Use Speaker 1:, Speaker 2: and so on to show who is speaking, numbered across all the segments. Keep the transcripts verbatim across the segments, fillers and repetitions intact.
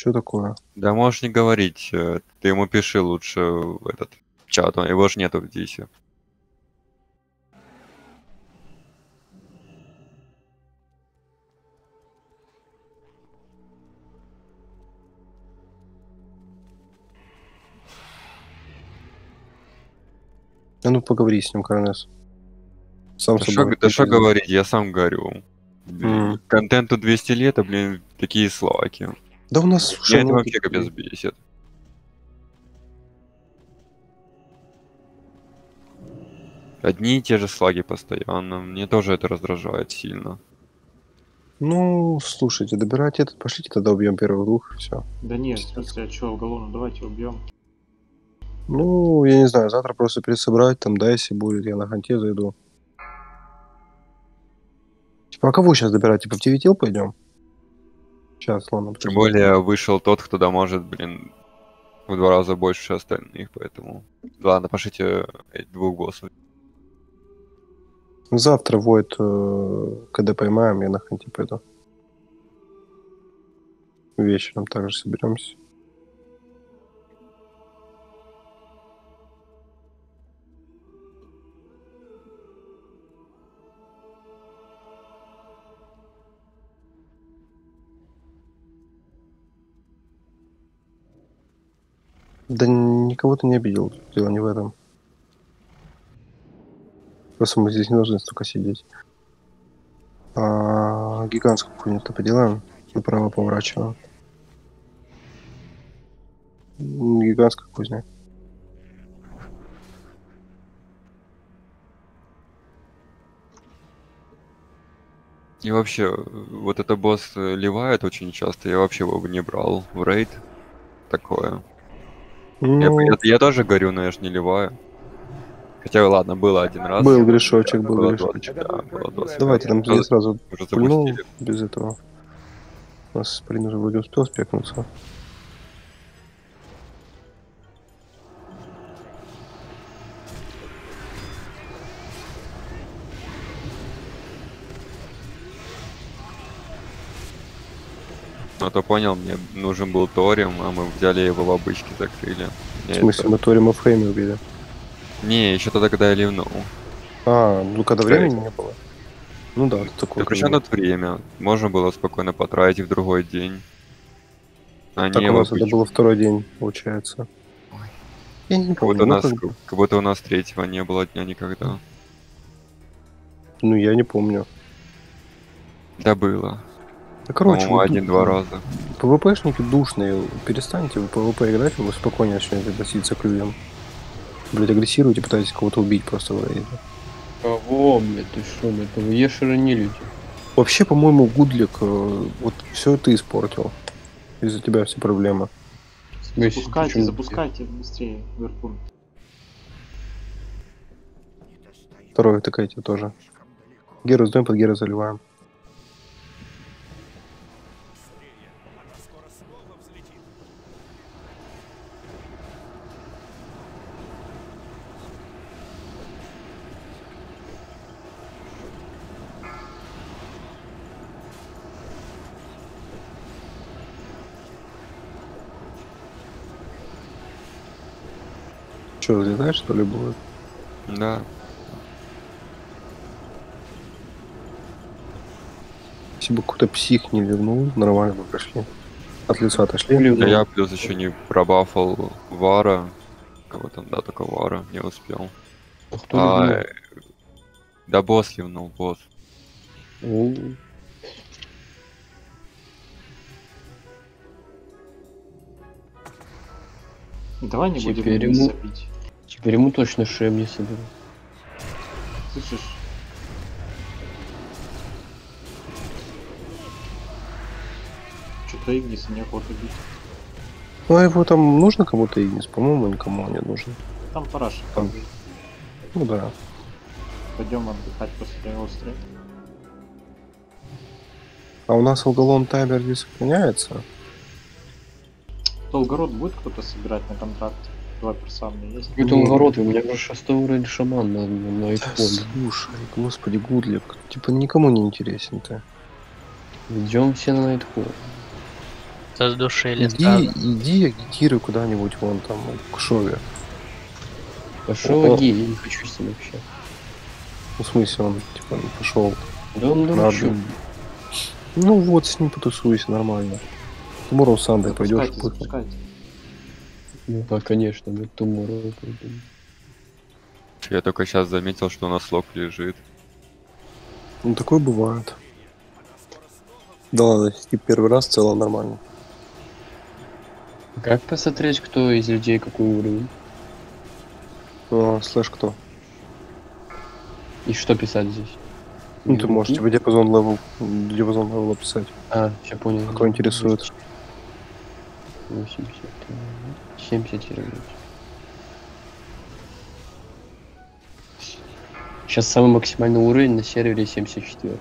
Speaker 1: Что такое?
Speaker 2: Да можешь не говорить. э, Ты ему пиши лучше в этот чат. он- Его ж нету в Дисе.
Speaker 1: А ну поговори с ним, Коронес. Сам
Speaker 2: Да
Speaker 1: собой.
Speaker 2: что да шо говорить, я сам горю.
Speaker 1: М.
Speaker 2: Контенту двести лет, а, блин, такие слаки.
Speaker 1: Да у нас, слушай,
Speaker 2: Меня это
Speaker 1: ну,
Speaker 2: вообще капец бесит. Одни и те же слаги постоянно. Мне тоже это раздражает сильно.
Speaker 1: Ну, слушайте, добирайте этот, пошлите тогда убьем первых двух, все.
Speaker 3: Да нет, в смысле, а чё, Галону, давайте убьем.
Speaker 1: Ну, я не знаю, завтра просто пересобрать, там, да, если будет, я на ханте зайду. Типа, а кого сейчас добирать? Типа в девятил пойдем? Сейчас, ладно.
Speaker 2: Тем
Speaker 1: подожди.
Speaker 2: более вышел тот, кто да может, блин, в два раза больше остальных, поэтому... Ладно, пошлите этих двух боссов.
Speaker 1: Завтра Войд, э, когда поймаем, я на ханте пойду. Вечером также соберемся. Да никого ты не обидел, дело не в этом. Просто мы здесь не должны столько сидеть. А, гигантскую хуйню-то поделаем. Направо поворачиваем. М, Гигантская кузня.
Speaker 2: И вообще, вот это босс э, ливает очень часто, я вообще его бы не брал в рейд. Такое. Я,
Speaker 1: Ну,
Speaker 2: я, я тоже горю, но я ж не ливаю. Хотя, ладно, было один раз.
Speaker 1: был грешочек, был
Speaker 2: было
Speaker 1: грешочек.
Speaker 2: двадцать, да, было двадцать.
Speaker 1: Давайте там
Speaker 2: Уже-
Speaker 1: я сразу
Speaker 2: уже
Speaker 1: пульнул
Speaker 2: запустили.
Speaker 1: без этого. У нас Сприн уже вроде успел спекнуться.
Speaker 2: Ну, то понял, мне нужен был Торим, а мы взяли его в обычке, закрыли.
Speaker 1: В
Speaker 2: Мне
Speaker 1: смысле,
Speaker 2: это-
Speaker 1: мы Торима в фрейме убили?
Speaker 2: Не, еще тогда, когда я ливнул.
Speaker 1: А, ну когда
Speaker 2: Кстати.
Speaker 1: времени не было. Ну да, это такое.
Speaker 2: Да причем тут время. Можно было спокойно потратить в другой день. А
Speaker 1: Так
Speaker 2: не
Speaker 1: у
Speaker 2: в
Speaker 1: нас это
Speaker 2: обычку.
Speaker 1: было второй день, получается. Я не
Speaker 2: Как будто,
Speaker 1: помню.
Speaker 2: у
Speaker 1: Ну,
Speaker 2: нас,
Speaker 1: как бы-
Speaker 2: как будто у нас третьего не было дня никогда.
Speaker 1: ну, я не помню.
Speaker 2: Да было.
Speaker 1: Да, короче,
Speaker 2: По-моему,
Speaker 1: вы
Speaker 2: один-два
Speaker 1: ду-
Speaker 2: раза.
Speaker 1: ПВПшники душные. Перестаньте в ПВП играть, вы спокойнее начнете относиться к людям. Блять, агрессируете, пытаетесь кого-то убить просто в рейде.
Speaker 4: Кого, блядь, ты шо, блядь, это вы ешеры не люди.
Speaker 1: Вообще, по-моему, Гудлик, э, вот все ты испортил. Из-за тебя все проблемы.
Speaker 4: В смысле,
Speaker 3: Запускайте,
Speaker 4: ты чё,
Speaker 3: запускайте быстрее, Верпун.
Speaker 1: Второе тыкайте тоже. Геру сдаем, под Геру заливаем. Че, взлетаешь, что ли, будет?
Speaker 2: Да.
Speaker 1: Если бы какой-то псих не ливнул, нормально бы прошли. От лица отошли.
Speaker 4: Ливнул.
Speaker 2: Да я плюс еще не пробафал Вара. Кого там, да, только Вара не успел.
Speaker 4: А кто
Speaker 2: А,
Speaker 4: ливнул?
Speaker 2: э, да босс ливнул, босс.
Speaker 4: Ну,
Speaker 3: Давай не будем
Speaker 4: Теперь
Speaker 3: вниз
Speaker 4: ему-
Speaker 3: бить.
Speaker 4: теперь ему точно шеем не соберу.
Speaker 3: Слышишь? Что-то Игниса неохота бить.
Speaker 1: Ну, а его там нужно кому-то Игнис? По-моему, никому он не нужен.
Speaker 3: Там параша.
Speaker 1: Там. Ну да.
Speaker 3: Пойдем отдыхать после его встречи.
Speaker 1: А у нас Алгалон таймер не сохраняется?
Speaker 3: Долгород будет кто-то собирать на контракт? Два перса у меня есть.
Speaker 4: Это
Speaker 1: Ну,
Speaker 4: угород, у меня уже шестой уровень шаман на, на, на
Speaker 1: Да
Speaker 4: айфоне.
Speaker 1: слушай, господи, Гудлик. Типа никому не интересен ты.
Speaker 4: Идем все на Найтхолл.
Speaker 5: Задушили
Speaker 1: Иди,
Speaker 5: сразу.
Speaker 1: иди агитируй куда-нибудь вон там, к Шове.
Speaker 4: Пошел
Speaker 1: О.
Speaker 4: Аги, я не хочу с ним общаться.
Speaker 1: Ну, в смысле, он, типа, пошел.
Speaker 4: Да он дурачок.
Speaker 1: Ну вот, с ним потусуйся нормально. Tomorrow Sunday пойдешь.
Speaker 3: Запускайте, запускайте.
Speaker 4: Ну да, конечно, мы Tomorrow пойдем.
Speaker 2: Я только сейчас заметил, что у нас лог лежит.
Speaker 1: Ну, такое бывает. Да ладно, и первый раз в целом нормально.
Speaker 4: Как посмотреть, кто из людей какой уровень?
Speaker 1: А, слэш кто?
Speaker 4: И что писать здесь?
Speaker 1: Ну, ты можешь, типа, диапазон левел, диапазон левела писать.
Speaker 4: А, все понял.
Speaker 1: Какой интересует.
Speaker 4: восемьдесят. семьдесят рублей. Сейчас самый максимальный уровень на сервере семьдесят четыре.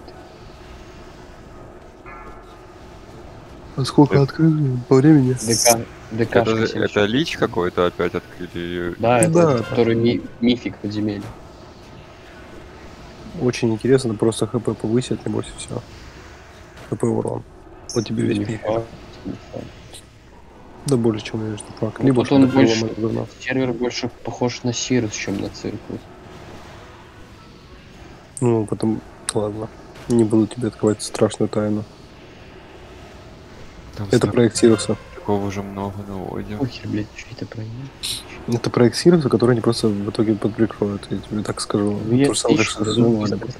Speaker 1: А сколько открыли по времени?
Speaker 4: ДК. ДК
Speaker 2: Это, же- это лич какой-то опять открыли?
Speaker 4: Да, это
Speaker 1: Да.
Speaker 4: тот, который ми- мифик подземелья.
Speaker 1: Очень интересно, просто хп повысит, небось, и все. хп урон. Вот тебе весь
Speaker 4: Не
Speaker 1: мифик.
Speaker 4: факт, не факт.
Speaker 1: Да больше, чем уверен, что факт.
Speaker 4: Ну,
Speaker 1: Либо
Speaker 4: вот
Speaker 1: что
Speaker 4: он
Speaker 1: такое
Speaker 4: больше-
Speaker 1: ломает говно.
Speaker 4: Сервер больше похож на Сирус, чем на Циркус.
Speaker 1: Ну, потом, ладно. Не буду тебе открывать страшную тайну.
Speaker 2: Там
Speaker 1: Это
Speaker 2: столько-
Speaker 1: проект Сируса.
Speaker 2: Такого уже много наводим.
Speaker 4: Похер, блядь, что это про него?
Speaker 1: Это проект Сируса, который они просто в итоге подприкроют, я тебе так скажу.
Speaker 4: Ну, я
Speaker 1: То же самое,
Speaker 4: тысячу
Speaker 1: что
Speaker 4: зуб
Speaker 1: развивали.
Speaker 4: без-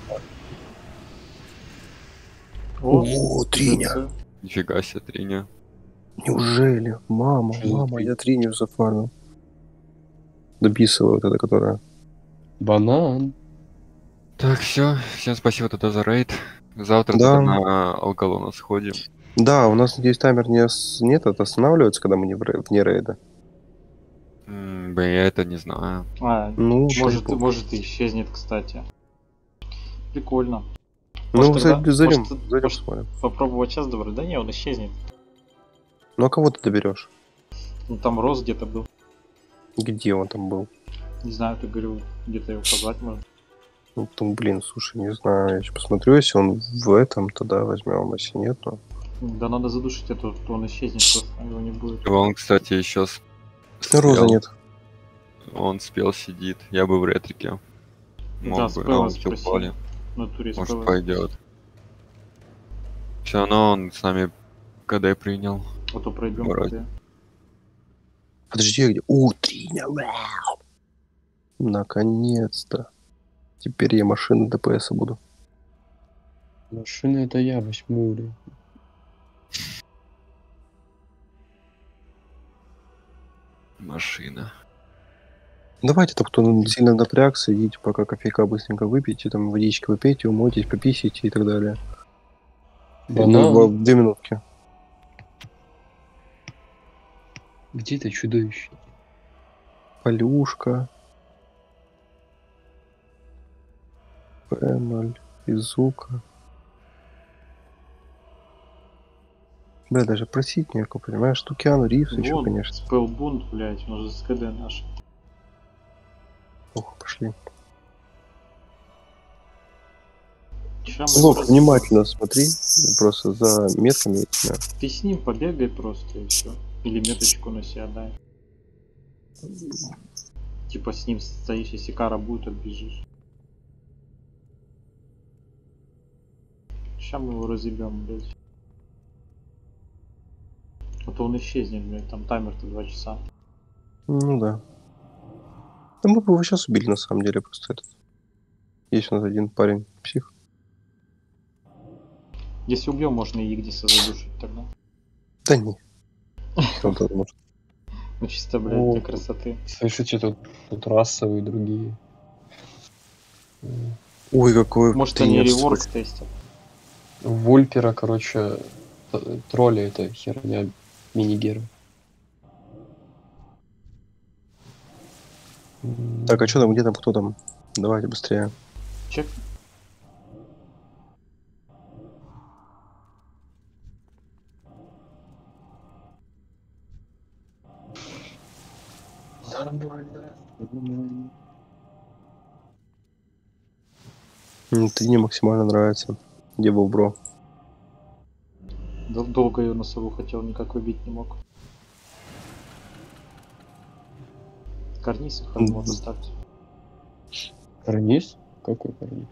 Speaker 1: О, Триня.
Speaker 3: ДЦ.
Speaker 2: Нифига себе, Триня.
Speaker 1: Неужели? Мама,
Speaker 4: Что за
Speaker 1: мама,
Speaker 4: Триня?
Speaker 1: я Триню зафармил. Дописываю вот это, которая.
Speaker 4: Банан.
Speaker 2: Так, все. Всем спасибо тогда за рейд. Завтра
Speaker 1: Да.
Speaker 2: тогда на Алгалона сходим.
Speaker 1: Да, у нас, надеюсь, таймер не ос- нет, это останавливается, когда мы не в рей- вне рейда.
Speaker 2: М, Блин, я это не знаю.
Speaker 3: А,
Speaker 1: Ну,
Speaker 3: может,
Speaker 1: дай бог.
Speaker 3: может и исчезнет, кстати. Прикольно.
Speaker 1: Ну,
Speaker 3: Может, тогда-
Speaker 1: зайдем, зайдем,
Speaker 3: может,
Speaker 1: зайдем,
Speaker 3: может,
Speaker 1: посмотрим.
Speaker 3: Попробовать сейчас добрать. Да не, он исчезнет.
Speaker 1: Ну, а кого ты доберешь?
Speaker 3: Ну там Рос где-то был.
Speaker 1: Где он там был?
Speaker 3: Не знаю, ты говорил, где-то его позвать можно.
Speaker 1: Ну, там, блин, слушай, не знаю, я сейчас посмотрю, если он в этом, тогда возьмем, если нет, то...
Speaker 3: Да надо задушить эту, то он исчезнет, просто его не будет.
Speaker 2: Он, кстати, еще с-
Speaker 1: Роза
Speaker 2: спел.
Speaker 1: нет.
Speaker 2: Он спел, сидит. Я бы в ретрике. Мог
Speaker 3: Да,
Speaker 2: бы,
Speaker 3: спела
Speaker 2: но он
Speaker 3: спроси.
Speaker 2: киллпали.
Speaker 3: В натуре
Speaker 2: Может,
Speaker 3: спела.
Speaker 2: пойдет. Все равно он с нами КД принял.
Speaker 3: А то пройдем
Speaker 2: Вроде.
Speaker 3: КД.
Speaker 1: Подожди, а где? У, Триня, вау! Наконец-то. Теперь я машина ДПС буду.
Speaker 4: Машина это я, восьмой уровень.
Speaker 2: Машина.
Speaker 1: Давайте, там, кто сильно напрягся, идите пока кофейка быстренько выпейте, там водички выпейте, умойтесь, пописите и так далее.
Speaker 4: Банан.
Speaker 1: Ну, в- две минутки.
Speaker 4: Где это чудовище?
Speaker 1: Полюшка. Пэмаль. Изука. Бля, даже просить некого, понимаешь? Тукиану Ривз еще,
Speaker 3: Вон,
Speaker 1: конечно.
Speaker 3: Спелбунд, блядь, он же с КД наш.
Speaker 1: Ох, пошли.
Speaker 3: Ща мы
Speaker 1: Лок,
Speaker 3: просто-
Speaker 1: внимательно смотри, просто за метками. этими.
Speaker 3: Ты с ним побегай просто и все. Или меточку на себя дай. Типа с ним стоишь, если кара будет, отбежишь. Сейчас мы его разъебем, блядь. А то он исчезнет, блядь, там таймер-то два часа.
Speaker 1: Ну да. Да мы бы его сейчас убили на самом деле, просто этот. Есть у нас один парень, псих.
Speaker 3: Если убьем, можно и Игдиса задушить тогда.
Speaker 1: Да не. Он тут может.
Speaker 3: Ну чисто, блядь,
Speaker 4: О.
Speaker 3: для красоты.
Speaker 4: Слышите, тут, тут расовые другие.
Speaker 1: Ой, какой
Speaker 3: Может они
Speaker 1: птенец.
Speaker 3: реворк тестят.
Speaker 4: Вольпера, короче, т- тролли это херня минигеры.
Speaker 1: Так, а что там, где там, кто там? Давайте быстрее.
Speaker 3: Чек.
Speaker 1: М, Ты мне максимально нравится. Где был бро?
Speaker 3: Дол- Долго ее на сову хотел, никак выбить не мог. Карниз и хардмод
Speaker 1: Мгм.
Speaker 3: оставьте.
Speaker 4: Карниз? Какой карниз?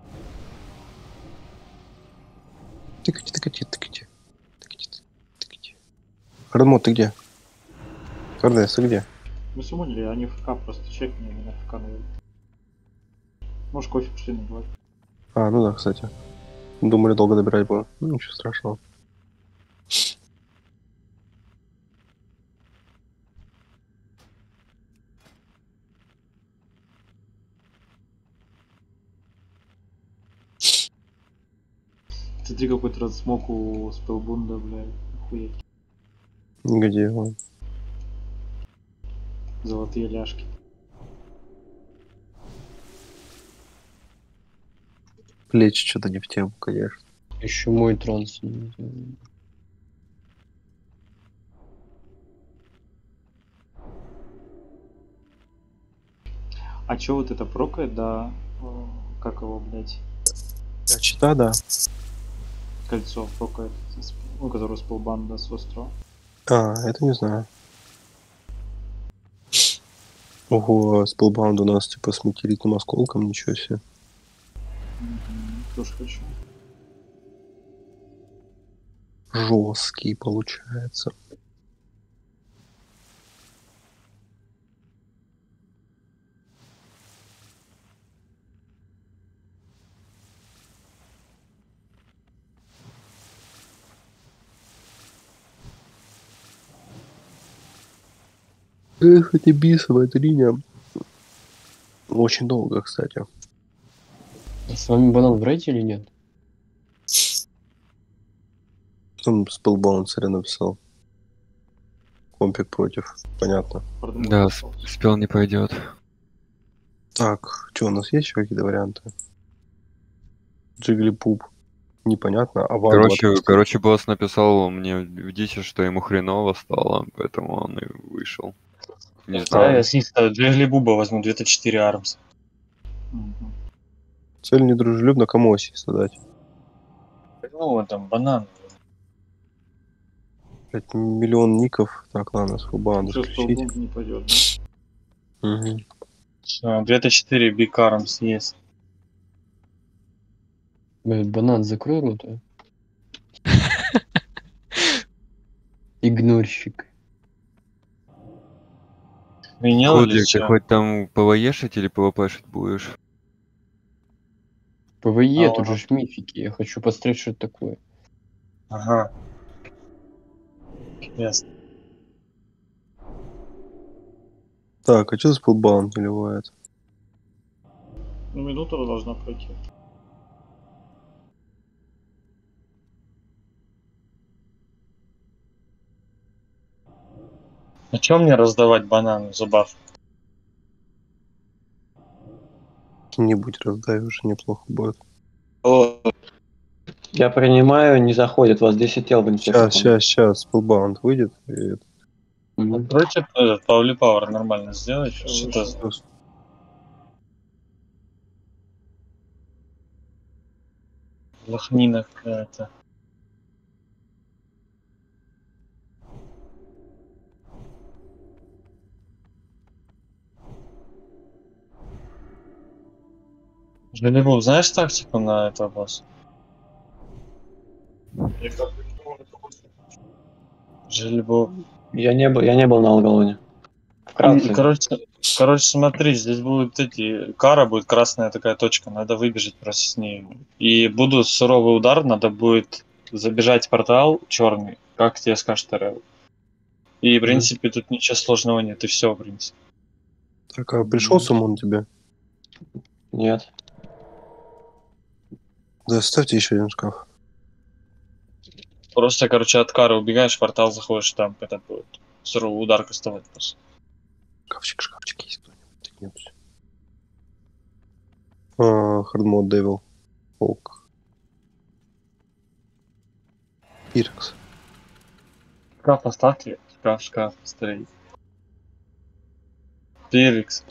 Speaker 1: Тыкайте, тыкайте, тыкайте. Тыкайте, тыкайте. Хардмод, ты где? Хардес, ты где?
Speaker 3: Мы сумонили, они в ФК просто чекни, они на ФК наверное. Может кофе пошли набивать.
Speaker 1: А, ну да, кстати. Думали, долго добирать будем. Ну, ничего страшного.
Speaker 3: Смотри, какой-то раз смог у спелбунда, блядь, охуеть.
Speaker 1: Где он?
Speaker 3: Золотые ляжки.
Speaker 1: Плечи что-то не в тему, конечно.
Speaker 4: Еще мой транс. не знаю.
Speaker 3: А чё вот это прокает, да? э, Как его, блядь?
Speaker 1: А чита, да.
Speaker 3: Кольцо прокает. с- Ну, которое спелбанда с острова.
Speaker 1: А, это не знаю. Ого, спелбаунд у нас типа с метеоритным осколком, ничего себе.
Speaker 3: Мгм, тоже хочу.
Speaker 1: Жесткий получается. Эх, эти бисовая эта линия. Очень долго, кстати.
Speaker 4: А с вами банан в рейте или нет?
Speaker 1: Там спелбаунд царя написал. Компик против. Понятно.
Speaker 3: Хардмод
Speaker 2: Да, с-
Speaker 3: остался.
Speaker 2: спел не пойдет.
Speaker 1: Так, что, у нас есть еще какие-то варианты? Джиглипуп. Непонятно. А Ван
Speaker 2: Короче, короче, босс написал мне в дисе, что ему хреново стало, поэтому он и вышел. Не
Speaker 5: Да,
Speaker 2: знаю.
Speaker 5: я с них ставлю две глибуба возьму, две четыре армс.
Speaker 3: Мгм.
Speaker 1: Цель недружелюбно кому ассист дать?
Speaker 5: Ну, там, банан.
Speaker 1: Блять, миллион ников. Так, ладно, спелбаунд
Speaker 3: Всё,
Speaker 1: исключить.
Speaker 3: спелбунд не пойдет, да?
Speaker 1: Угу.
Speaker 5: Всё, две четыре биг армс есть.
Speaker 4: Блядь, банан закрой рот, а. Игнорщик.
Speaker 5: Принял или
Speaker 2: Кодлик, ты
Speaker 5: все?
Speaker 2: хоть там пвешить или пвпшить будешь?
Speaker 4: ПВЕ, тут
Speaker 5: Ага.
Speaker 4: же ж мифики. Я хочу посмотреть, что это такое.
Speaker 5: Ага. Ясно.
Speaker 1: Так, а что за спелбаунд не ливает?
Speaker 3: Ну, минута должна пройти.
Speaker 5: А чё мне раздавать банан забав?
Speaker 1: Какие-нибудь раздай уже неплохо будет.
Speaker 6: О, я принимаю, не заходит, у вас десять тел в инфе.
Speaker 1: Сейчас, сейчас, сейчас спелбаунд выйдет. И...
Speaker 4: Мгм.
Speaker 5: Откройте этот Паули Пауэр нормально сделать.
Speaker 3: Всё,
Speaker 5: Что-то
Speaker 3: вышло.
Speaker 5: лохнина какая-то. Желебу, знаешь тактику на этого босса? Желебу.
Speaker 6: Я не был, я не был на Алгалоне.
Speaker 5: И,
Speaker 6: Вкратце.
Speaker 5: короче, короче, смотри, здесь будут эти... Кара будет красная такая точка, надо выбежать просто с ней. И будут суровый удар, надо будет забежать в портал черный, как тебе скажет Террел. И, в принципе, тут ничего сложного нет, и все, в принципе.
Speaker 1: Так, а пришел суммон тебе?
Speaker 6: Нет.
Speaker 1: Да, ставьте еще один шкаф.
Speaker 5: Просто, короче, от Кары убегаешь, в портал заходишь, там этот будет суровый удар кастовать просто.
Speaker 1: Шкафчик, шкафчик есть кто-нибудь? Тыкнётся. А, Хардмод Девил. Волк. Пирекс.
Speaker 5: Шкаф оставьте, шкаф, шкаф, быстрее. Пирикс.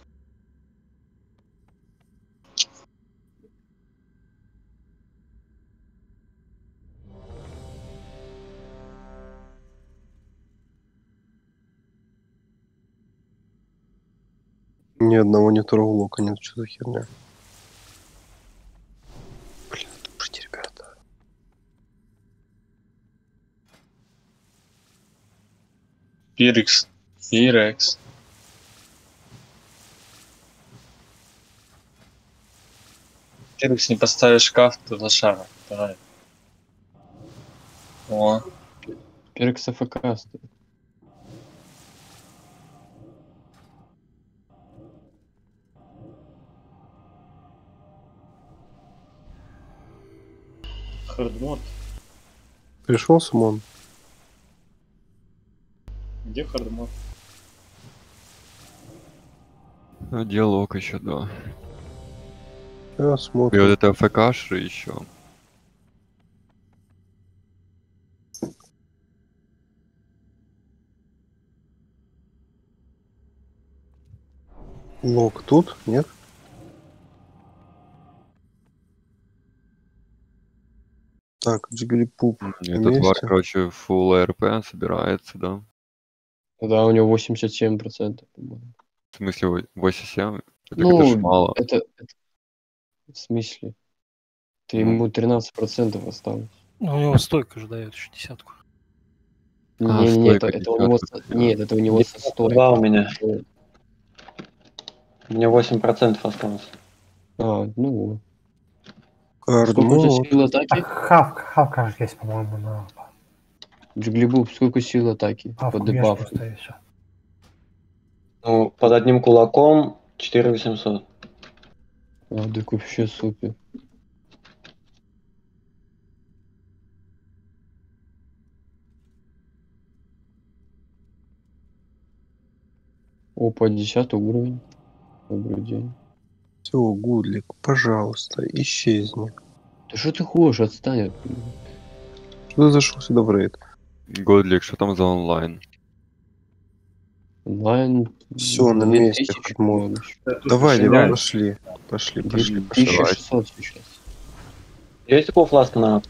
Speaker 1: Ни одного, ни второго лока нет, что за херня. Блин, слушайте, ребята.
Speaker 5: Пирекс. Пирекс. Пирекс, не поставишь шкаф, то лошара. Давай. О,
Speaker 4: Перекс АФК стоит.
Speaker 3: Хардмод.
Speaker 1: Пришел Симон?
Speaker 3: Где хардмод?
Speaker 2: А, диалог еще, да.
Speaker 1: Я
Speaker 2: И вот
Speaker 1: смотрю.
Speaker 2: это ФКши еще.
Speaker 1: Лок тут? Нет? Так, Джиглипуп на
Speaker 2: Этот вар,
Speaker 1: месте.
Speaker 2: короче, фулл АРП собирается, да?
Speaker 4: Да, у него восемьдесят семь процентов, по-моему.
Speaker 2: В смысле, во- восемьдесят семь? Это,
Speaker 4: Ну,
Speaker 2: это ж мало.
Speaker 4: это, это- В смысле? Ты
Speaker 2: Ну.
Speaker 4: ему тринадцать процентов осталось.
Speaker 7: Ну, у него стойка же дает еще десятку.
Speaker 2: А,
Speaker 4: Не, не, это,
Speaker 2: стойка
Speaker 4: это у него...
Speaker 2: десятка,
Speaker 4: со-
Speaker 2: да.
Speaker 4: Нет, это у него со стойкой.
Speaker 6: Два у меня. У меня восемь процентов осталось.
Speaker 4: А, ну. Сколько у тебя
Speaker 1: Хардмод.
Speaker 4: сил атаки?
Speaker 7: Хавка, хавка же есть, по-моему, на
Speaker 4: Джиглибуб, сколько сил атаки? По
Speaker 7: хавку есть
Speaker 4: дебафу.
Speaker 7: просто и все.
Speaker 6: Ну, под одним кулаком четыре тысячи восемьсот.
Speaker 4: А, так вообще супер. Опа, десятый уровень. Добрый день.
Speaker 1: Все, Гудлик, пожалуйста, исчезни.
Speaker 4: Да что ты хочешь, отстань от меня.
Speaker 1: Что ты зашел сюда в рейд?
Speaker 2: Годлик, что там за онлайн?
Speaker 4: Онлайн...
Speaker 1: Всё, на
Speaker 4: две
Speaker 1: месте,
Speaker 4: тысячи,
Speaker 1: Хардмод.
Speaker 4: по-моему, еще.
Speaker 1: Давай,
Speaker 5: Слушай,
Speaker 1: давай,
Speaker 5: да.
Speaker 1: пошли. Пошли, пошли, пошли.
Speaker 4: тысяча шестьсот сейчас.
Speaker 6: Есть такого фласка на...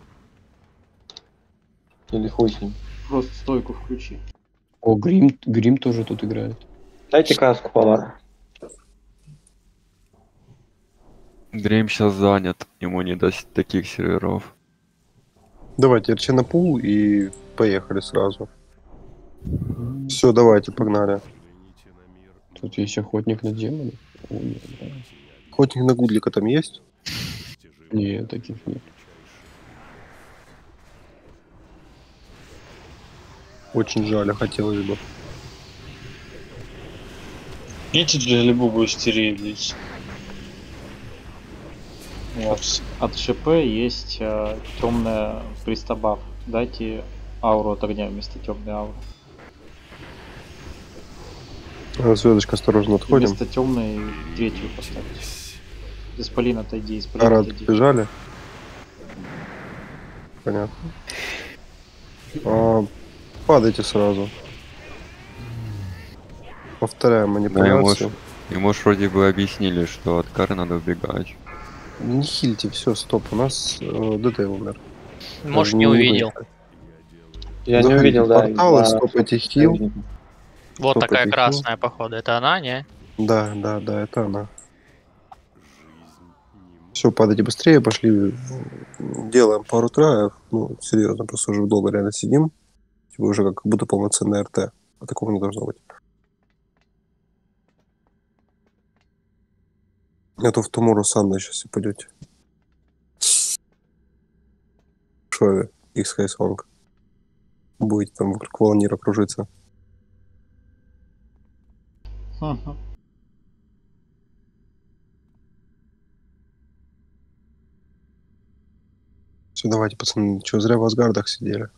Speaker 6: Или хуй с ним.
Speaker 3: Просто стойку включи.
Speaker 4: О, Грим, Грим тоже тут играет.
Speaker 6: Дайте каску, повар.
Speaker 2: Дрим сейчас занят, ему не до с- таких серверов.
Speaker 1: Давайте, РЧ на пул и поехали сразу. Все, давайте, погнали.
Speaker 4: Тут есть охотник на демона. О, нет, да.
Speaker 1: Охотник на Гудлика там есть?
Speaker 4: Нет, таких нет.
Speaker 1: Очень жаль, а хотелось бы.
Speaker 5: идите Джиглибубу стерилить.
Speaker 3: Вот. От ШП есть э, темная пристабаф. Дайте ауру от огня вместо темной ауры.
Speaker 1: Звездочка, осторожно, отходим.
Speaker 3: Вместо темной третью поставьте. Исполин отойди, Исполин
Speaker 1: Арат,
Speaker 3: отойди.
Speaker 1: бежали? Понятно. А, падайте сразу. Повторяем
Speaker 2: Да, ему,
Speaker 1: манипуляцию.
Speaker 2: ж- ему ж вроде бы объяснили, что от кары надо убегать.
Speaker 1: Не хильте, все, стоп, у нас э, ДТ умер.
Speaker 8: Может,
Speaker 1: Даже
Speaker 8: не увидел.
Speaker 1: выехали.
Speaker 6: Я не
Speaker 1: Заходите
Speaker 6: увидел,
Speaker 1: в
Speaker 6: да.
Speaker 1: порталы,
Speaker 6: из-за
Speaker 1: стопайте
Speaker 6: отсутствия
Speaker 1: хил.
Speaker 6: видно.
Speaker 8: Вот
Speaker 1: Кто
Speaker 8: такая
Speaker 1: потихоньку?
Speaker 8: красная, походу. Это она, не?
Speaker 1: Да, да, да, это она. Все, падайте быстрее, пошли. Делаем пару траев. Ну, серьезно, просто уже долго реально сидим. Типа уже как будто полноценная РТ. А такого не должно быть. А то в Тумору Санда сейчас и пойдете. Шове, X Хайсонг. Будете там вокруг Волнира кружиться.
Speaker 3: Мгм.
Speaker 1: Все, давайте, пацаны. Че, зря в Асгардах сидели.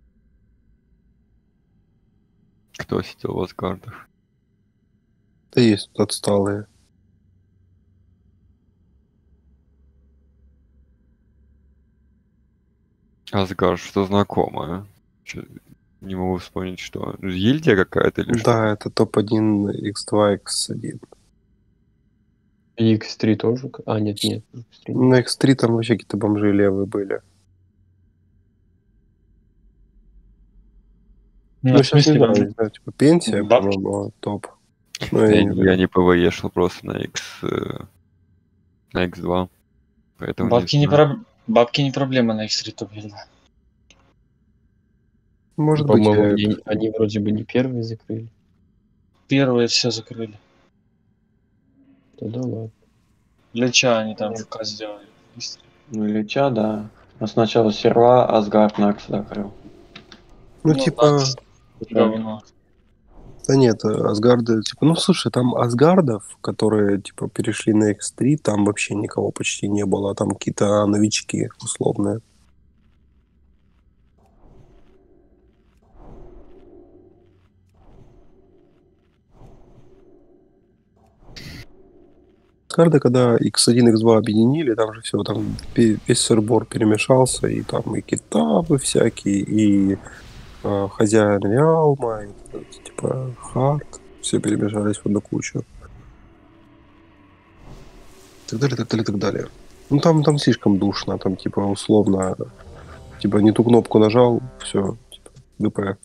Speaker 2: Кто сидел в Асгардах?
Speaker 1: Да есть тут отсталые.
Speaker 2: Асгард, что знакомое. Чё, не могу вспомнить, что. Гильдия какая-то или что?
Speaker 1: Да, это топ один, икс два, икс один.
Speaker 4: икс три тоже? А, нет, нет. икс три.
Speaker 1: На икс три там вообще какие-то бомжи левые были.
Speaker 5: Ну,
Speaker 1: Ну,
Speaker 5: в
Speaker 1: сейчас не
Speaker 5: смысле,
Speaker 1: знаю, не знаю, типа пенсия,
Speaker 5: бабки?
Speaker 1: по-моему, топ. Ну,
Speaker 2: Я,
Speaker 1: я
Speaker 2: не-
Speaker 1: не
Speaker 2: я не ПВЕшил просто на X, э, на икс два. Поэтому
Speaker 5: Бабки
Speaker 2: не
Speaker 5: не,
Speaker 2: знаю.
Speaker 5: проб- Бабки не проблема на X три топ-билда.
Speaker 1: Может быть,
Speaker 4: По-моему,
Speaker 1: я...
Speaker 4: они, они вроде бы не первые закрыли.
Speaker 5: Первые все закрыли.
Speaker 4: Тогда ладно.
Speaker 5: Для чего они там ФК сделали? Быстро.
Speaker 6: Ну, Ильича, да. А сначала Серва, Асгард Накс закрыл.
Speaker 1: Ну,
Speaker 5: Ну,
Speaker 1: типа...
Speaker 5: Накс говно.
Speaker 1: Да нет, э, Асгарды, типа, ну слушай, там Асгардов, которые, типа, перешли на икс три, там вообще никого почти не было, там какие-то новички условные. Асгарды, когда икс один, икс два объединили, там же все, там пе- весь сырбор перемешался, и там и китабы всякие, и э, хозяин Реалма, и, э, типа, Харт, все перемешались в одну кучу. Так далее, так далее, так далее. Ну там, там слишком душно, там типа условно, типа не ту кнопку нажал, все, типа, ГП.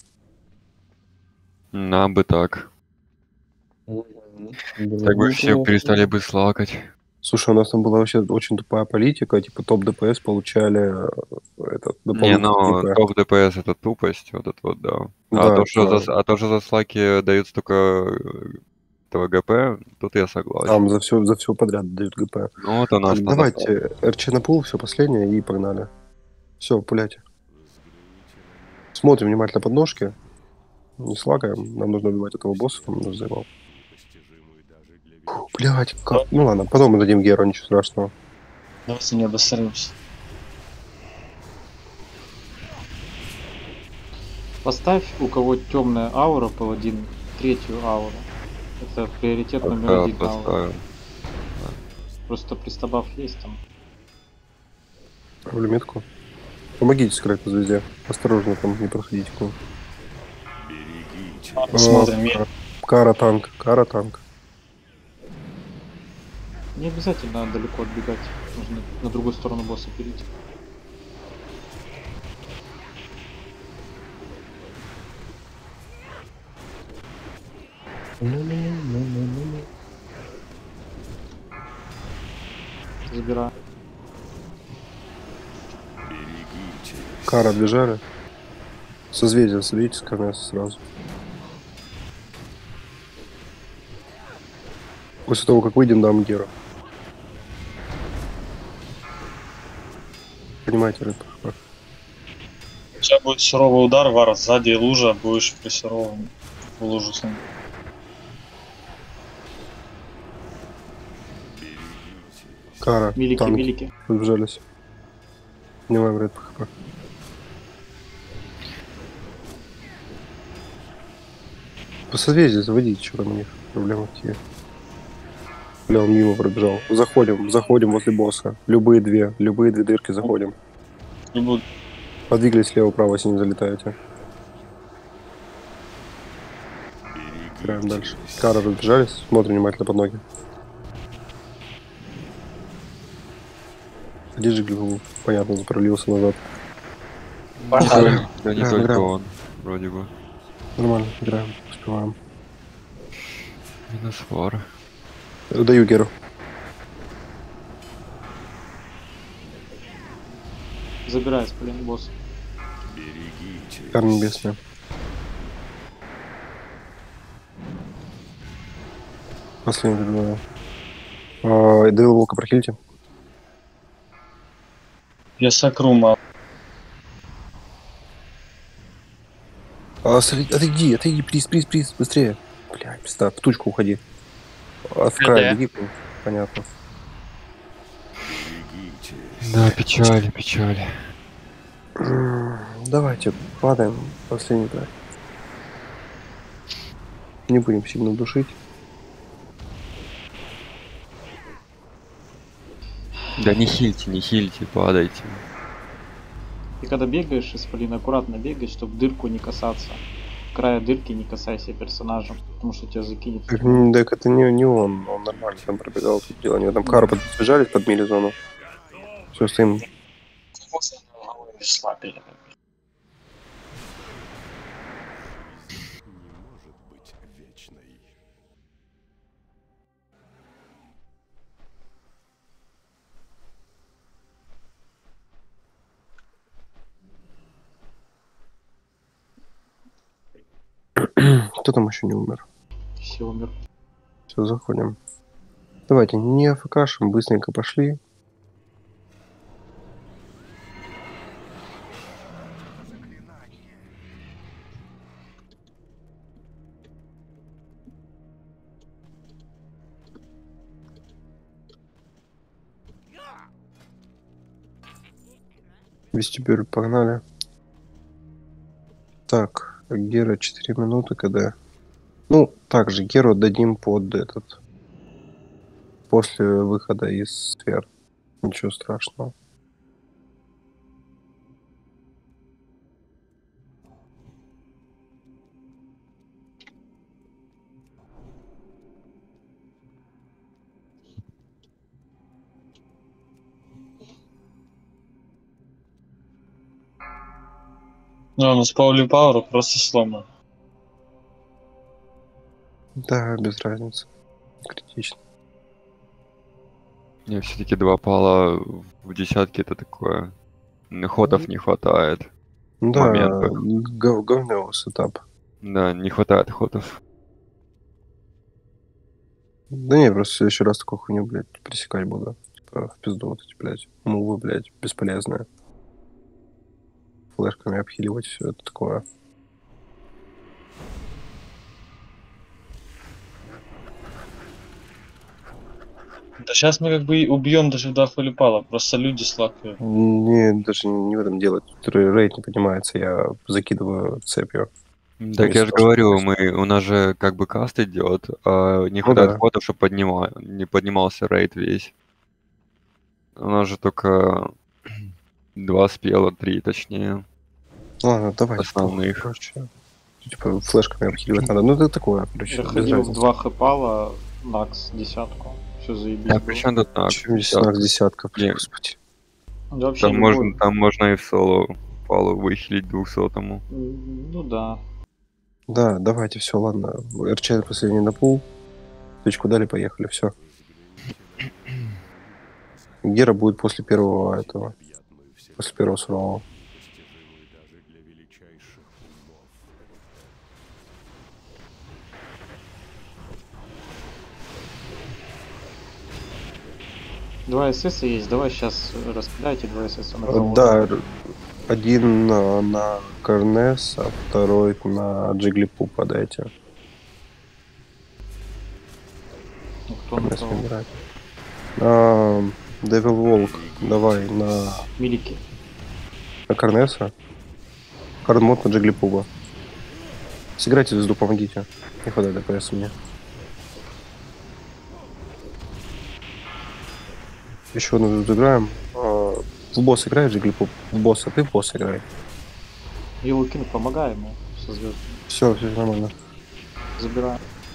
Speaker 2: На бы так.
Speaker 4: Было
Speaker 2: Так бы
Speaker 4: бы
Speaker 2: все
Speaker 4: неплохо.
Speaker 2: перестали бы слакать.
Speaker 1: Слушай, у нас там была вообще очень тупая политика, типа топ ДПС получали э, этот
Speaker 2: Не,
Speaker 1: дополнительный
Speaker 2: ну,
Speaker 1: ГП.
Speaker 2: топ ДПС это тупость, вот это вот, да. А
Speaker 1: Да,
Speaker 2: то, что
Speaker 1: это-
Speaker 2: за, а то, что за слаки дают столько э, этого ГП, тут я согласен.
Speaker 1: Там за все, за все подряд дают ГП.
Speaker 2: Ну, вот у нас
Speaker 1: Так,
Speaker 2: на
Speaker 1: давайте, РЧ на пул, все последнее и погнали. Все, пуляйте. Смотрим внимательно под ножки. Не слакаем, нам нужно убивать этого босса, он нас заебал. Фу, блядь, как... Ну ладно, потом мы дадим Геру, ничего страшного.
Speaker 5: Давайте не обосремся.
Speaker 3: Поставь, у кого темная аура, паладин, третью ауру. Это приоритет номер
Speaker 2: пока
Speaker 3: один аура.
Speaker 2: поставил.
Speaker 3: Просто пристабаф есть там.
Speaker 1: Отправлю метку. Помогите сыграть по звезде. Осторожно там, не проходите к нему.
Speaker 5: Посмотрим.
Speaker 1: О, Кара танк, Кара танк.
Speaker 3: Не обязательно далеко отбегать. Можно на другую сторону босса перейти. Забираю.
Speaker 1: Кара отбежали. Созвездие, соберите с Карнеса сразу. После того, как выйдем, дам Геру. Понимаете, рыб?
Speaker 5: Сейчас будет суровый удар, Вар, сзади лужа, будешь при суровом в лужу с ним.
Speaker 1: Кара,
Speaker 3: Великий,
Speaker 1: танк,
Speaker 3: великий.
Speaker 1: подбежались. Снимаем рейд ПХП. По созвездию заводите, что там у них. Проблемы какие. Бля, он мимо пробежал. Заходим, заходим возле босса. Любые две, любые две дырки заходим.
Speaker 5: Не буду.
Speaker 1: Подвигались слева-право, если не залетаете. Играем дальше. Кара разбежались, смотрим внимательно под ноги. Диджигл, понятно, запролился назад.
Speaker 2: Да, да не
Speaker 1: Играем,
Speaker 2: только
Speaker 1: играем.
Speaker 2: он, вроде бы.
Speaker 1: Нормально, играем, успеваем.
Speaker 2: Минус вар.
Speaker 1: Даю Геру.
Speaker 3: Забираю с полин босса.
Speaker 1: Кара небесная. Последний добиваю. А, Дейл Волка прохилите.
Speaker 5: Я сокру мало.
Speaker 1: А, отойди, отойди, отойди, приз, приз, приз, быстрее. Бля, пизда, в тучку уходи. А, в край
Speaker 8: ГД.
Speaker 1: беги, понятно.
Speaker 2: Да, печаль, печаль.
Speaker 1: М, Давайте, падаем, последний трек. Не будем сильно душить.
Speaker 2: Да не хильте, не хильте, падайте.
Speaker 3: И когда бегаешь, Исполин, аккуратно бегай, чтобы дырку не касаться. Края дырки не касайся персонажем, потому что тебя закинет.
Speaker 1: Так, м, так это не, не он, он нормально там пробегал, тут дело. Они там Кару подбежали под мили-зону. Все, стоим.
Speaker 5: Слабее.
Speaker 1: Кто там еще не умер?
Speaker 3: Все умер.
Speaker 1: Все, заходим. Давайте, не афкашем, быстренько пошли. Вестибюль, погнали. Так, Гера четыре минуты, КД. Ну, также Геру отдадим под этот. После выхода из сфер. Ничего страшного.
Speaker 5: Ну, у нас Паули Пауэр просто сломан.
Speaker 1: Да, без разницы. Критично.
Speaker 2: Мне все-таки два пала в десятке это такое. Ходов не хватает.
Speaker 1: Да,
Speaker 2: Моментах.
Speaker 1: гов- говнёвый сетап.
Speaker 2: Да, не хватает ходов.
Speaker 1: Да не, просто в следующий раз такую хуйню, блядь, пресекать буду. Типа, в пизду вот эти, блядь, мувы, блядь, бесполезные. Флешками обхиливать все это такое.
Speaker 5: Да сейчас мы как бы и убьем даже два Фолипала, просто люди слакают.
Speaker 1: Не, даже не в этом дело. Тут рейд не поднимается, я закидываю цепью.
Speaker 2: Так я же
Speaker 1: страшно
Speaker 2: говорю,
Speaker 1: просто.
Speaker 2: мы, у нас же как бы каст идет, а не
Speaker 1: Ну
Speaker 2: хватает
Speaker 1: да.
Speaker 2: ходов, чтобы поднимал, не поднимался рейд весь. У нас же только два спела, три точнее.
Speaker 1: Ладно, давай.
Speaker 2: Основных.
Speaker 1: Короче, типа флешками обхиливать надо. Ну это такое, короче,
Speaker 3: Я
Speaker 1: без
Speaker 3: ходил в
Speaker 1: разницы.
Speaker 3: два хэпала, Накс десятку. Все заебись.
Speaker 2: Да,
Speaker 3: было.
Speaker 2: причем тут так.
Speaker 1: Чем здесь знак десятков,
Speaker 2: Не.
Speaker 1: господи.
Speaker 3: Да вообще
Speaker 2: Там
Speaker 3: любой.
Speaker 2: можно, там можно и в соло палу выхилить двухсотому.
Speaker 3: М, Ну да.
Speaker 1: Да, давайте, все, ладно. РЧ последний на пул. Точку дали, поехали, все. Гера будет после первого этого. После первого сурового.
Speaker 3: Два СС есть, давай сейчас распиляйте два СС на кого.
Speaker 1: Да, р- один на, на Карнес, а второй на Джиглипу подайте.
Speaker 3: Ну, кто на
Speaker 1: Карнес
Speaker 3: кого?
Speaker 1: выбирает. А, Девил Волк, давай на,
Speaker 3: Милики.
Speaker 1: на Карнеса. Хардмод на Джиглипуба. Сыграйте звезду, помогите. Не хватает ДПС мне. Еще одну звезду играем. А, в босс играет Джиглипуб? В босса, ты в босс играй.
Speaker 3: Елукин, помогай ему со звездами.
Speaker 1: Все, все нормально.
Speaker 3: Забираем.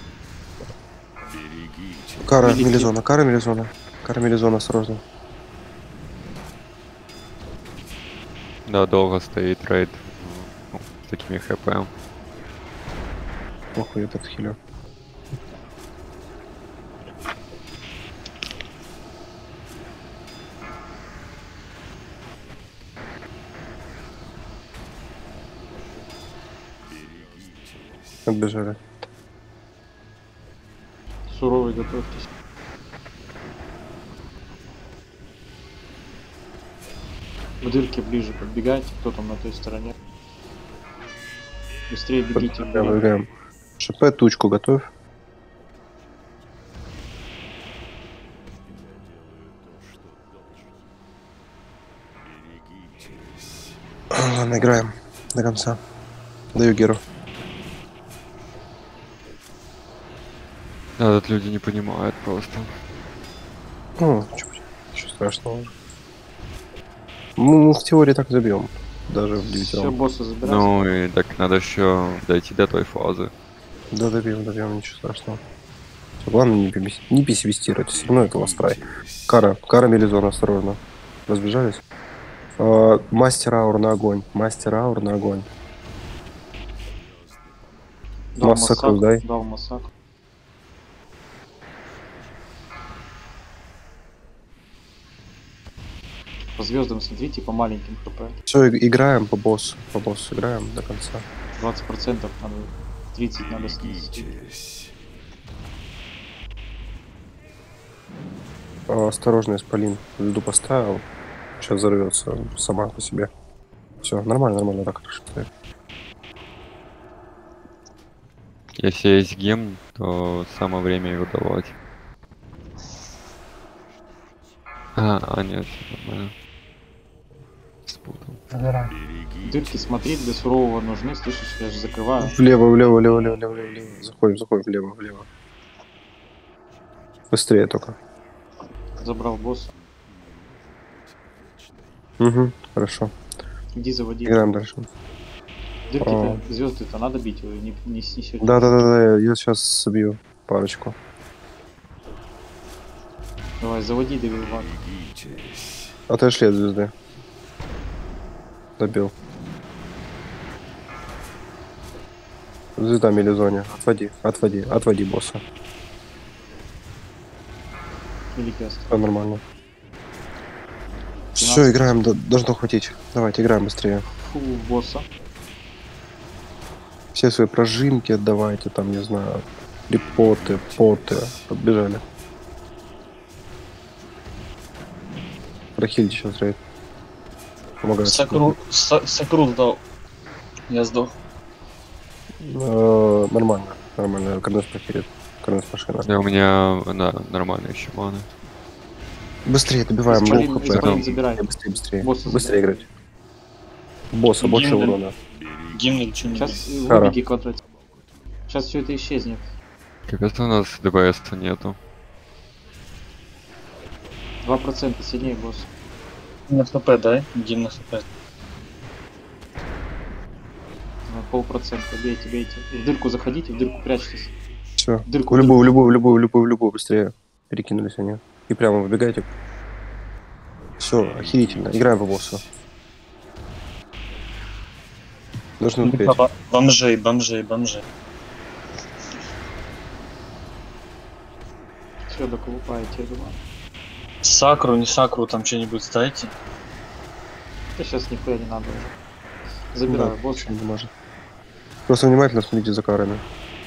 Speaker 1: Кара,
Speaker 3: Великий.
Speaker 1: Мелизона, Кара, Мелизона. Кара, Мелизона, осторожно.
Speaker 2: Да, долго стоит рейд ну, с такими хп.
Speaker 1: Охуй, этот хилер. Отбежали.
Speaker 3: Суровый, готовьтесь. В дырке ближе подбегайте, кто там на той стороне. Быстрее бегите. в
Speaker 1: Прям
Speaker 3: дырку.
Speaker 1: играем. ШП, тучку готовь. Ладно, играем до конца. Даю Геру.
Speaker 2: Да, тут люди не понимают просто.
Speaker 1: Ну, чё, ничего страшного. Ну, в теории так забьем. Даже в
Speaker 3: Все
Speaker 1: девятером.
Speaker 3: боссы забирайте.
Speaker 2: Ну и так надо еще дойти до той фазы.
Speaker 1: Да, добьем, добьем, ничего страшного. Всё, главное не, пес- не пессимистировать, все равно это ластрай. Кара, Кара Мелизона, осторожно. Разбежались. А, мастер аур на огонь. Мастер аур на огонь.
Speaker 3: Дал
Speaker 1: массакру
Speaker 3: массак,
Speaker 1: дай.
Speaker 3: дал массак. По звездам смотрите, по маленьким хп.
Speaker 1: Все, играем по боссу. По боссу играем до конца.
Speaker 3: двадцать процентов надо тридцать надо снизить.
Speaker 1: А, осторожно, исполин. Льду поставил. Сейчас взорвется сама по себе. Все, нормально, нормально, так хорошо стоит.
Speaker 2: Если есть гем, то самое время его давать. А, а нет, всё нормально. Спутал.
Speaker 7: Забирай.
Speaker 3: Дырки смотреть для сурового нужны, слышишь, я же закрываю.
Speaker 1: Влево, влево, влево, влево, влево, влево. Заходим, заходим, влево, влево. Быстрее только.
Speaker 3: Забрал босса.
Speaker 1: Угу, хорошо.
Speaker 3: Иди заводи.
Speaker 1: Играем дальше.
Speaker 3: Дырки-то, звезды-то надо бить, вы не, не снесете.
Speaker 1: Да, да, да, да, я сейчас собью парочку.
Speaker 3: Давай, заводи Девилвак.
Speaker 1: Отошли от звезды. Добил. Звезда Мелизоне. Отводи, отводи, отводи босса.
Speaker 3: Великий остров.
Speaker 1: Все нормально. Все, играем, до- должно хватить. Давайте, играем быстрее.
Speaker 3: Фу, босса.
Speaker 1: Все свои прожимки отдавайте, там, не знаю, репоты, поты. Подбежали. Прохильте сейчас рейд. Помогает.
Speaker 5: Сакру, Са- Сакру сдал. Я сдох.
Speaker 1: Э, Нормально, нормально. Корнес прохилит. Корнес машина.
Speaker 2: Да, у меня, да, нормально еще маны.
Speaker 1: Быстрее добиваем,
Speaker 3: Исполин-
Speaker 1: лоу хп.
Speaker 3: Исполин забирай.
Speaker 1: Быстрее, быстрее.
Speaker 3: Босса
Speaker 1: Быстрее играть. Босса, больше
Speaker 5: Гимн.
Speaker 1: урона.
Speaker 5: Гимн или что
Speaker 3: Сейчас
Speaker 1: Кара.
Speaker 3: выбеги квадрат. Сейчас все это исчезнет.
Speaker 2: Капец, у нас ДБС нету.
Speaker 3: Два процента сильнее босс.
Speaker 5: На хп, дай. Гимн на хп.
Speaker 3: На полпроцента. Бейте, бейте. В дырку заходите, в дырку прячьтесь.
Speaker 1: Все.
Speaker 3: Дырку,
Speaker 1: В любую, в
Speaker 3: дырку.
Speaker 1: любую, в любую, в любую, в любую. Быстрее. Перекинулись они. И прямо выбегайте. Все, охерительно. Играем по боссу. Должны успеть.
Speaker 5: Б- Бомжей, бомжей, бомжей.
Speaker 3: Все, доколупаете, я думаю.
Speaker 5: Сакру, не сакру, там что-нибудь ставите.
Speaker 3: Да сейчас нихуя не надо уже. Забираю
Speaker 1: Да,
Speaker 3: босса.
Speaker 1: ничего не может. Просто внимательно смотрите за карами.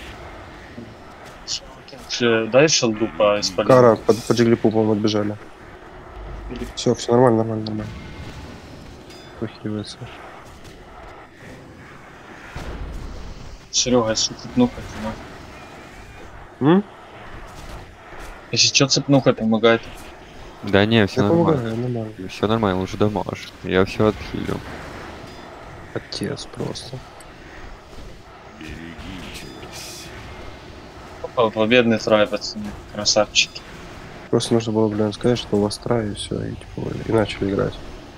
Speaker 5: Ш- Дай шелду по исполину.
Speaker 1: Кара под, под Джиглипу, по-моему, отбежали.
Speaker 3: Или-
Speaker 1: Все, все нормально, нормально, нормально. Похиливается.
Speaker 5: Серега, если цепнуха помогает.
Speaker 1: М?
Speaker 5: Если что, цепнуха помогает.
Speaker 2: Да не, все
Speaker 1: Я
Speaker 2: нормально.
Speaker 1: помогаю, нормально.
Speaker 2: Все нормально, лучше дамаж. Я все отхилю.
Speaker 1: Отец просто.
Speaker 5: Опа, победный трай, пацаны. Красавчики.
Speaker 1: Просто нужно было, блин, сказать, что у вас трай, и все, и, типа, и начали играть.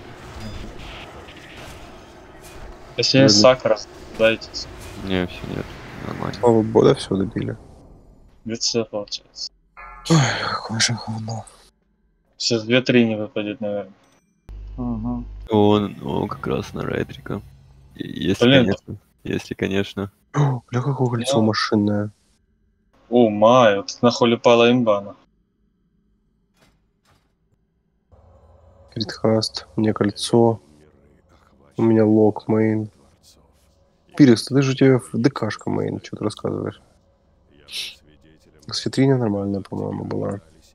Speaker 5: Если есть
Speaker 1: Блин.
Speaker 5: сакра, дайте.
Speaker 2: Не, все нет. Нормально.
Speaker 1: Слава богу, да, все добили.
Speaker 5: Лицо получается.
Speaker 1: Ой, какое же говно.
Speaker 5: Сейчас две-три не выпадет, наверное.
Speaker 3: Ага.
Speaker 2: Он, он как раз на ретрика. И- Если,
Speaker 5: Блин.
Speaker 2: конечно. Если, конечно.
Speaker 1: О, бля, какое кольцо
Speaker 5: Я-
Speaker 1: машинное.
Speaker 5: О, май, вот нахуй пала имбана.
Speaker 1: Критхаст, у меня кольцо. У меня лог мейн. Пирекс, ты же у тебя ДКшка мейн, что ты рассказываешь? С витрине нормальная, по-моему, была.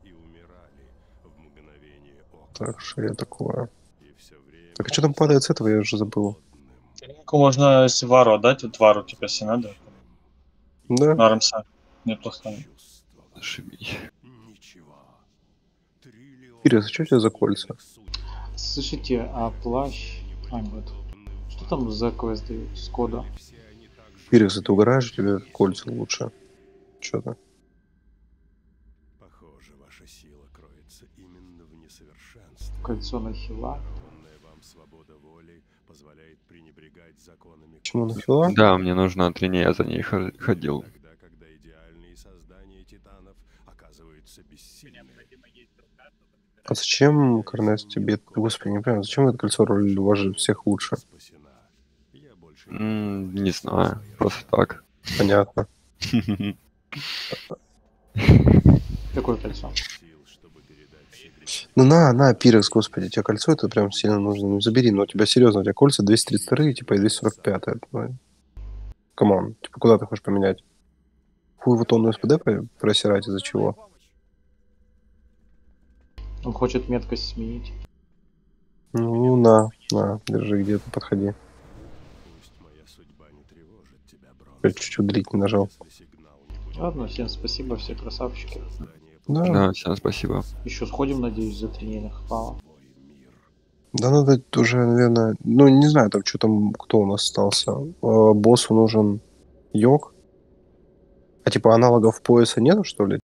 Speaker 1: Так, шея такое. Так, а что там падает с этого, я уже забыл.
Speaker 5: Ринку можно, если вару отдать, вот вару, типа, если надо.
Speaker 1: Да?
Speaker 5: На рамса. Неплохо.
Speaker 2: Зашибись.
Speaker 1: Пирекс, а что у тебя за кольца?
Speaker 3: Слушайте, а плащ... А, нет. Что там за квест дают с кода?
Speaker 1: Пирекс, ты угораешь, у тебя кольца лучше. Что-то.
Speaker 9: Похоже, ваша сила кроется именно в несовершенстве.
Speaker 3: Кольцо на хила.
Speaker 9: Данная вам свобода воли позволяет пренебрегать законами.
Speaker 1: Почему нахила?
Speaker 2: Да, мне нужно от линии, я за ней хо- ходил.
Speaker 9: Тогда, когда идеальные создания титанов оказываются бессильны.
Speaker 1: А зачем, Корнес, тебе... Господи, не понимаю, зачем это кольцо роли у вас же всех лучше?
Speaker 9: Спасена. Я больше не
Speaker 2: М, Не знаю, просто так.
Speaker 1: Понятно.
Speaker 3: Какое кольцо?
Speaker 9: сил, чтобы передать все
Speaker 1: Ну на, на, Пирекс, господи, тебе кольцо это прям сильно нужно. Ну забери, но у тебя серьезно, у тебя кольца двести тридцать два, типа, и двести сорок пять. Ну, Камон, типа, куда ты хочешь поменять? Хуй вот он СПД про- просирать из-за чего?
Speaker 3: Он хочет меткость сменить.
Speaker 1: Ну, на, на, держи, где-то подходи.
Speaker 9: Пусть моя судьба не тревожит тебя, Брон.
Speaker 1: Я чуть-чуть длить не нажал.
Speaker 9: Если сигнал не будет
Speaker 3: Ладно, всем спасибо, все красавчики.
Speaker 9: создание
Speaker 1: Да,
Speaker 2: Да, всем спасибо.
Speaker 3: Еще сходим, надеюсь, за тренинг хвала.
Speaker 9: твой мир.
Speaker 1: да надо уже, наверное... Ну, не знаю, там что там, кто у нас остался. Э, боссу нужен йог. А типа аналогов пояса нету, что ли?